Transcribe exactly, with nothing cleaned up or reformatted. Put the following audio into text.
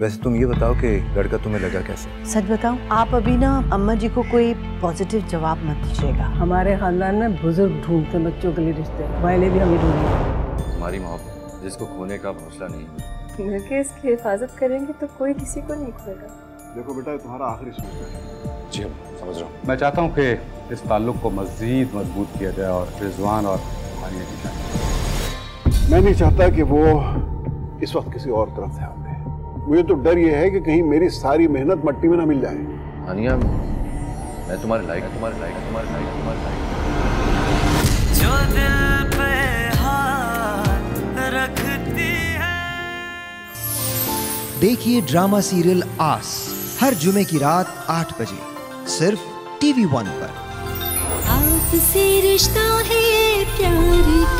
वैसे तुम ये बताओ कि लड़का तुम्हें लगा कैसे? सच बताओ, आप अभी ना अम्मा जी को कोई पॉजिटिव जवाब मत दीजिएगा। हमारे खानदान में बुजुर्ग ढूंढते हैं बच्चों के लिए रिश्ते, वाले भी हमें ढूंढेंगे। हमारी मोहब्बत जिसको खोने का हौसला नहीं, मिलके इसकी हिफाजत करेंगे तो कोई किसी को नहीं खोएगा। देखो बेटा, तुम्हारा आखिरी सूत्र है। जी समझ रहा हूँ। मैं चाहता हूँ कि इस ताल्लुक को मज़ीद मजबूत किया जाए और रिजवान और हानिया की शादी। मैं नहीं चाहता कि वो इस वक्त किसी और तरफ ध्यान दे। मुझे तो डर ये है कि कहीं मेरी सारी मेहनत मट्टी में ना मिल जाए। हानिया, मैं तुम्हारे लायक तुम्हारे लायक तुम्हारे लायक तुम्हारे लायक जो दिल पे हाथ रखती है। देखिए ड्रामा सीरियल आस हर जुमे की रात आठ बजे सिर्फ टीवी वन पर। आपसे रिश्ता है प्यार